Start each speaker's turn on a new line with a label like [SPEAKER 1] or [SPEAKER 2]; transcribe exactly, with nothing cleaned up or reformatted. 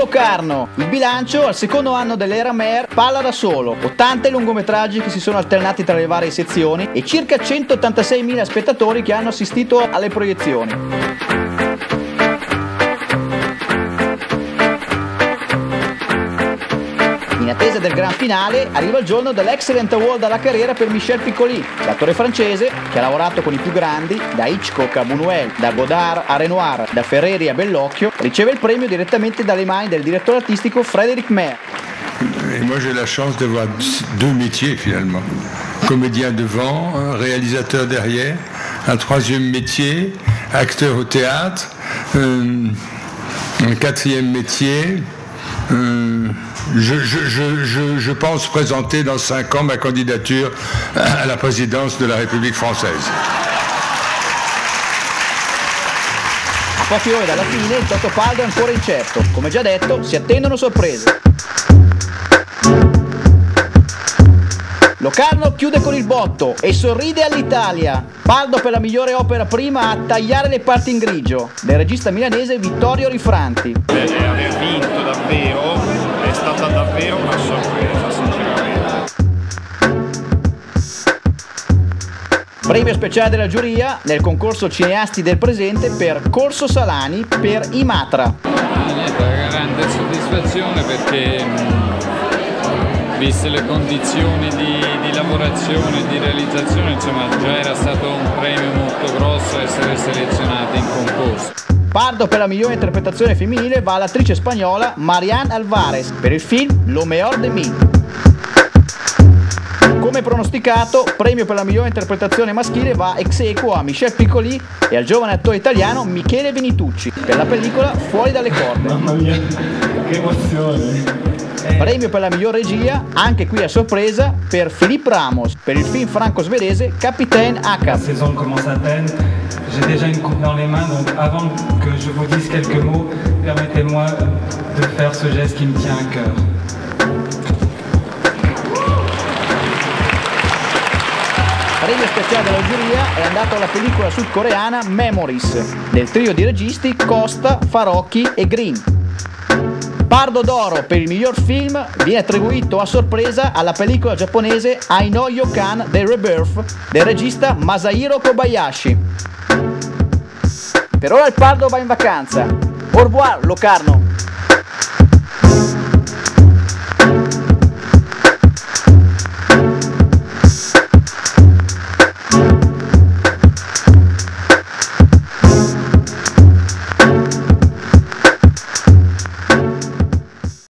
[SPEAKER 1] Locarno. Il bilancio al secondo anno dell'era Mer parla da solo. ottanta lungometraggi che si sono alternati tra le varie sezioni e circa centottantaseimila spettatori che hanno assistito alle proiezioni. In attesa del gran finale arriva il giorno dell'Excellent Award alla carriera per Michel Piccoli, l'attore francese che ha lavorato con i più grandi, da Hitchcock a Buñuel, da Godard a Renoir, da Ferreri a Bellocchio, riceve il premio direttamente dalle mani del direttore artistico Frédéric Mer.
[SPEAKER 2] Et moi j'ai la chance d'avoir deux métiers finalement, comédien devant, réalisateur derrière, un troisième métier, acteur au théâtre, euh, un quatrième métier. Euh, je, je, je, je, je pense présenter dans cinq ans ma candidature à la présidence de la République française.
[SPEAKER 1] A poche ore dalla fine il Totopaldo è ancora incerto. Come già detto, si attendono sorprese. Locarno chiude con il botto e sorride all'Italia. Paldo per la migliore opera prima a Tagliare le parti in grigio, del regista milanese Vittorio Rifranti.
[SPEAKER 3] Beh, aver vinto davvero è stata davvero una sorpresa, sinceramente.
[SPEAKER 1] Premio speciale della giuria nel concorso Cineasti del presente per Corso Salani per Imatra.
[SPEAKER 4] Niente, grande soddisfazione perché viste le condizioni di, di lavorazione e di realizzazione, insomma, già era stato un premio molto grosso essere selezionati in concorso.
[SPEAKER 1] Pardo per la migliore interpretazione femminile va all'attrice spagnola Marian Alvarez per il film Lo Mejor de Mí. Come pronosticato, premio per la migliore interpretazione maschile va ex aequo a Michel Piccoli e al giovane attore italiano Michele Venitucci per la pellicola Fuori dalle corde.
[SPEAKER 5] Mamma mia, che emozione!
[SPEAKER 1] Premio per la miglior regia, anche qui a sorpresa, per Philippe Ramos per il film franco-svedese Capitaine Ahab.
[SPEAKER 5] La saison commence à peine, j'ai déjà une coupe dans les mains, donc avant que je vous dise quelques mots, permettez-moi de faire ce geste qui me tient à cœur.
[SPEAKER 1] Premio speciale della giuria è andato alla pellicola sudcoreana Memories, del trio di registi Costa, Farocchi e Green. Pardo d'oro per il miglior film viene attribuito a sorpresa alla pellicola giapponese I Know You Can The Rebirth del regista Masahiro Kobayashi. Per ora il Pardo va in vacanza. Au revoir, Locarno!